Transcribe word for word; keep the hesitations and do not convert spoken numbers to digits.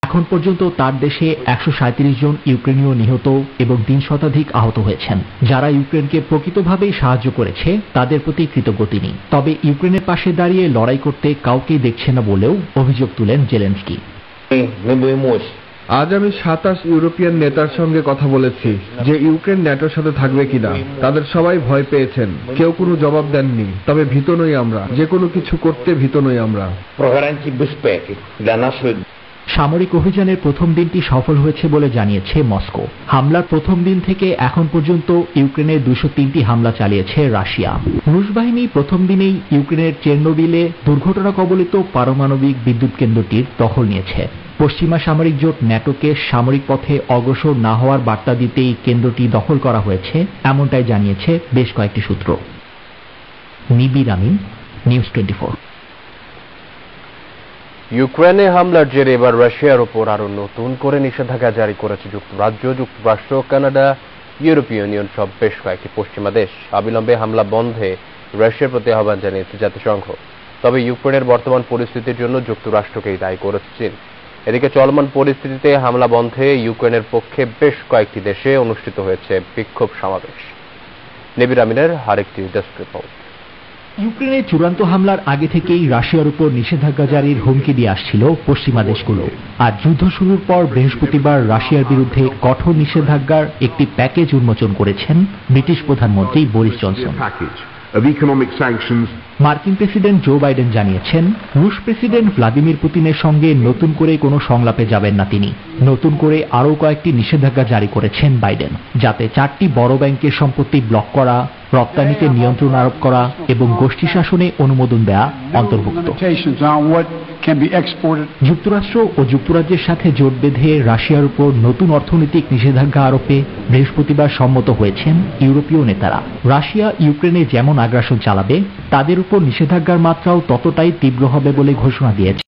এখন পর্যন্ত তার দেশে একশো সাঁইত্রিশ জন ইউক্রেনীয় নিহত এবং তিন শতাধিক আহত হয়েছেন। যারা ইউক্রেনকে প্রকৃতভাবেই সাহায্য করেছে তাদের প্রতি কৃতজ্ঞ তিনি। তবে ইউক্রেনের পাশে দাঁড়িয়ে লড়াই করতে কাউকেই দেখছে না বলেও অভিযোগ তুলেন জেলেনস্কি। আজ আমি সাতাশ ইউরোপিয়ান নেতার সঙ্গে কথা বলেছি যে ইউক্রেন ন্যাটোর সাথে থাকবে কিনা। তাদের সবাই ভয় পেয়েছেন, কেউ কোনো জবাব দেননি। তবে ভীত নই আমরা, যে কোনো কিছু করতে ভীত নই আমরা। সামরিক অভিযানের প্রথম দিনটি সফল হয়েছে বলে জানিয়েছে মস্কো। হামলার প্রথম দিন থেকে এখন পর্যন্ত ইউক্রেনে দুশো তিনটি হামলা চালিয়েছে রাশিয়া। রুশ বাহিনী প্রথম দিনেই ইউক্রেনের চেরনোবিলে দুর্ঘটনা কবলিত পারমাণবিক বিদ্যুৎ কেন্দ্রটির দখল নিয়েছে। পশ্চিমা সামরিক জোট ন্যাটোকে সামরিক পথে অগ্রসর না হওয়ার বার্তা দিতেই কেন্দ্রটি দখল করা হয়েছে, এমনটাই জানিয়েছে বেশ কয়েকটি সূত্র। Nibir Amin, news twenty four. ইউক্রেনে হামলার জেরে এবার রাশিয়ার উপর আরো নতুন করে নিষেধাজ্ঞা জারি করেছে যুক্তরাজ্য, যুক্তরাষ্ট্র, কানাডা, ইউরোপীয় ইউনিয়ন সব বেশ কয়েকটি পশ্চিমা দেশ। অবিলম্বে হামলা বন্ধে রাশিয়ার প্রতি আহ্বান জানিয়েছে জাতিসংঘ। তবে ইউক্রেনের বর্তমান পরিস্থিতির জন্য যুক্তরাষ্ট্রকেই দায়ী করেছে চীন। এদিকে চলমান পরিস্থিতিতে হামলা বন্ধে ইউক্রেনের পক্ষে বেশ কয়েকটি দেশে অনুষ্ঠিত হয়েছে বিক্ষোভ সমাবেশ। নিবির আমিনের আরেকটি ডেস্ক রিপোর্ট। ইউক্রেনে চূড়ান্ত হামলার আগে থেকেই রাশিয়ার উপর নিষেধাজ্ঞা জারির হুমকি দিয়ে আসছিল পশ্চিমা দেশগুলো। আর যুদ্ধ শুরুর পর বৃহস্পতিবার রাশিয়ার বিরুদ্ধে কঠোর নিষেধাজ্ঞার একটি প্যাকেজ উন্মোচন করেছেন ব্রিটিশ প্রধানমন্ত্রী বরিস জনসন। মার্কিন প্রেসিডেন্ট জো বাইডেন জানিয়েছেন, রুশ প্রেসিডেন্ট ভ্লাদিমির পুতিনের সঙ্গে নতুন করে কোনো সংলাপে যাবেন না তিনি। নতুন করে আরও কয়েকটি নিষেধাজ্ঞা জারি করেছেন বাইডেন, যাতে চারটি বড় ব্যাংকের সম্পত্তি ব্লক করা, রপ্তানিতে নিয়ন্ত্রণ আরোপ করা এবং গোষ্ঠী শাসনে অনুমোদন দেয়া অন্তর্ভুক্ত। যুক্তরাষ্ট্র ও যুক্তরাজ্যের সাথে জোট বেঁধে রাশিয়ার উপর নতুন অর্থনৈতিক নিষেধাজ্ঞা আরোপে বৃহস্পতিবার সম্মত হয়েছেন ইউরোপীয় নেতারা। রাশিয়া ইউক্রেনে যেমন আগ্রাসন চালাবে, তাদের উপর নিষেধাজ্ঞার মাত্রাও ততটাই তীব্র হবে বলে ঘোষণা দিয়েছে